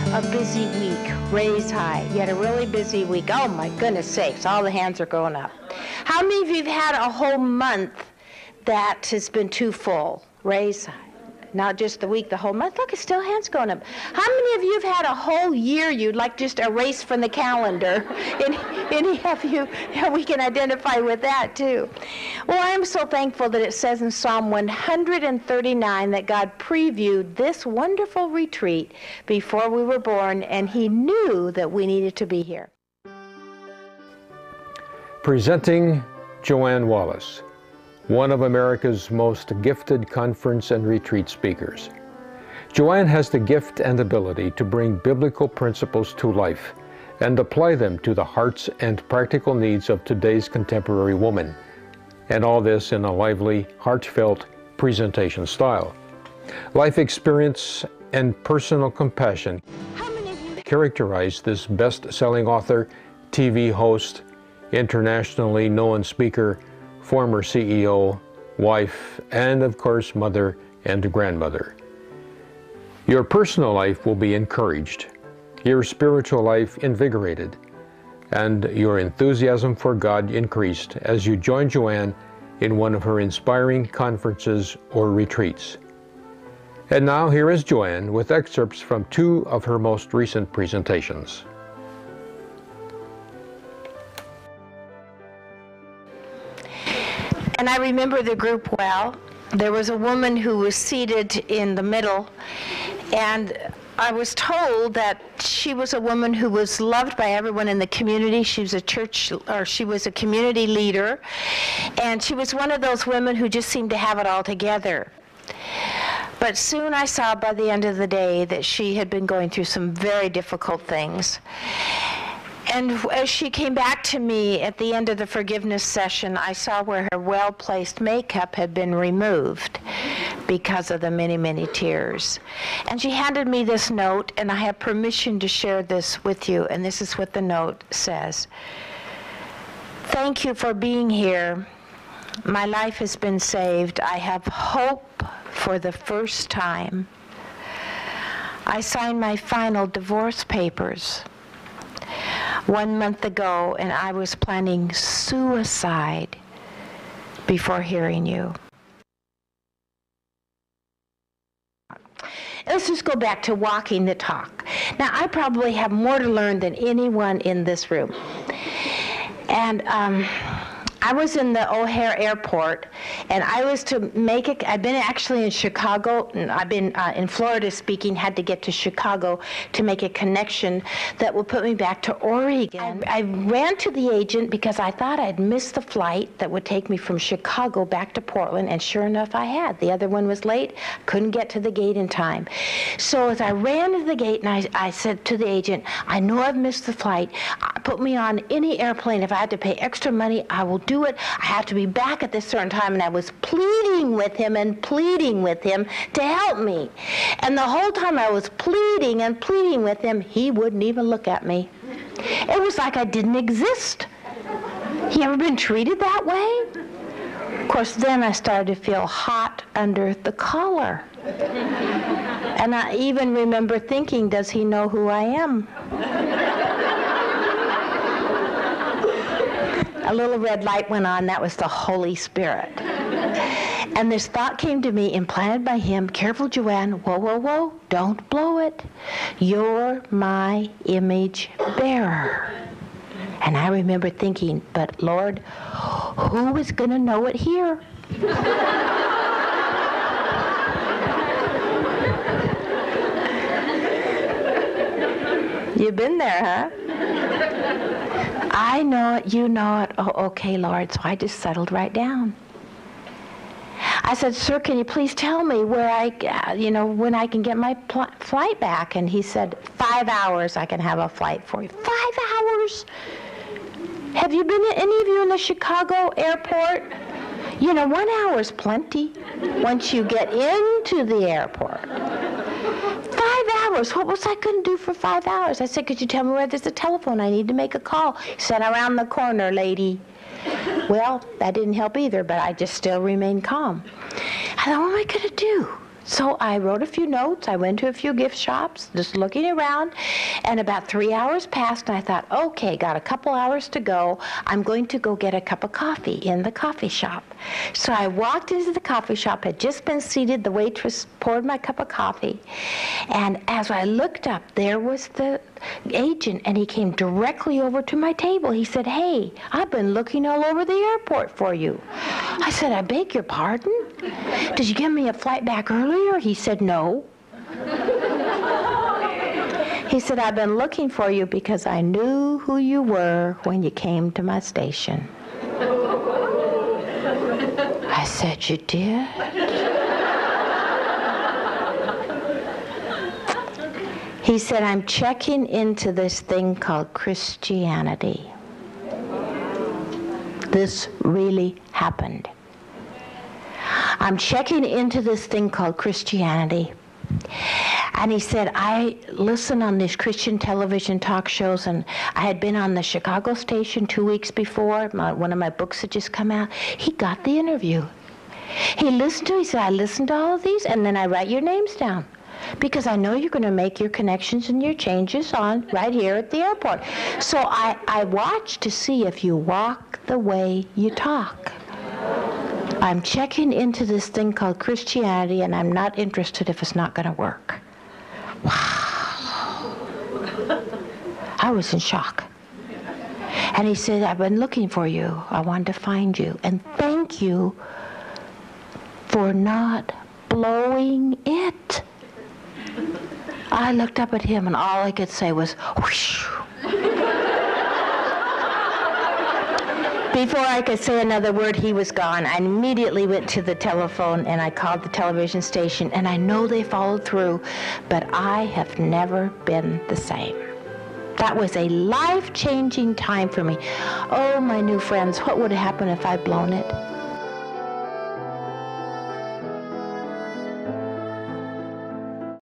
a busy week. Raise high. You had a really busy week. Oh my goodness sakes, all the hands are going up. How many of you have had a whole month that has been too full? Raise high. Not just the week, the whole month. Look, it's still hands going up. How many of you have had a whole year you'd like just erase from the calendar? Any of you, we can identify with that too. Well, I am so thankful that it says in Psalm 139 that God previewed this wonderful retreat before we were born, and He knew that we needed to be here. Presenting Joanne Wallace, one of America's most gifted conference and retreat speakers. Joanne has the gift and ability to bring biblical principles to life and apply them to the hearts and practical needs of today's contemporary woman, and all this in a lively, heartfelt presentation style. Life experience and personal compassion characterize this best-selling author, TV host, internationally known speaker, former CEO, wife, and of course, mother and grandmother. Your personal life will be encouraged, your spiritual life invigorated, and your enthusiasm for God increased as you join Joanne in one of her inspiring conferences or retreats. And now here is Joanne with excerpts from two of her most recent presentations. And I remember the group well. There was a woman who was seated in the middle, and I was told that she was a woman who was loved by everyone in the community. She was she was a community leader, and she was one of those women who just seemed to have it all together. But soon I saw by the end of the day that she had been going through some very difficult things. And as she came back to me at the end of the forgiveness session, I saw where her well-placed makeup had been removed because of the many, many tears. And she handed me this note, and I have permission to share this with you, and this is what the note says. Thank you for being here. My life has been saved. I have hope for the first time. I signed my final divorce papers 1 month ago, and I was planning suicide before hearing you. Let's just go back to walking the talk. Now, I probably have more to learn than anyone in this room. And I was in the O'Hare Airport, and I was to make it. I've been actually in Chicago, and I've been in Florida speaking, had to get to Chicago to make a connection that would put me back to Oregon. I ran to the agent because I thought I'd missed the flight that would take me from Chicago back to Portland, and sure enough, I had. The other one was late, couldn't get to the gate in time. So as I ran to the gate, and I said to the agent, I know I've missed the flight. Put me on any airplane. If I had to pay extra money, I will do it. I have to be back at this certain time. And I was pleading with him and pleading with him to help me. And the whole time I was pleading and pleading with him, he wouldn't even look at me. It was like I didn't exist. You ever been treated that way? Of course, then I started to feel hot under the collar. And I even remember thinking, does he know who I am? A little red light went on. That was the Holy Spirit. And this thought came to me, implanted by him. Careful, Joanne. Whoa, whoa, whoa. Don't blow it. You're my image bearer. And I remember thinking, but Lord, who is going to know it here? You've been there, huh? I know it, you know it. Oh, okay, Lord. So I just settled right down. I said, sir, can you please tell me where when I can get my flight back? And he said, 5 hours I can have a flight for you. 5 hours? Have you been, any of you in the Chicago airport? 1 hour is plenty once you get into the airport. 5 hours. What was I going to do for 5 hours? I said, could you tell me where there's a telephone? I need to make a call. He said, around the corner, lady. Well, that didn't help either, but I just still remained calm. I thought, what am I going to do? So I wrote a few notes. I went to a few gift shops, just looking around, and about 3 hours passed, and I thought, okay, got a couple hours to go. I'm going to go get a cup of coffee in the coffee shop. So I walked into the coffee shop, had just been seated, the waitress poured my cup of coffee, and as I looked up, there was the agent, and he came directly over to my table. He said, hey, I've been looking all over the airport for you. I said, I beg your pardon? Did you give me a flight back earlier? He said, no. He said, I've been looking for you because I knew who you were when you came to my station. I said, you did? He said, I'm checking into this thing called Christianity. This really happened. I'm checking into this thing called Christianity. And he said, I listen on these Christian television talk shows, and I had been on the Chicago station 2 weeks before. One of my books had just come out. He got the interview. He said, I listened to all of these, and then I write your names down, because I know you're going to make your connections and your changes on right here at the airport. So I watch to see if you walk the way you talk. I'm checking into this thing called Christianity, and I'm not interested if it's not going to work. Wow. I was in shock. And he said, I've been looking for you. I wanted to find you. And thank you for not blowing it. I looked up at him, and all I could say was, whoosh. Before I could say another word, he was gone. I immediately went to the telephone, and I called the television station, and I know they followed through, but I have never been the same. That was a life-changing time for me. Oh, my new friends, what would have happened if I'd blown it?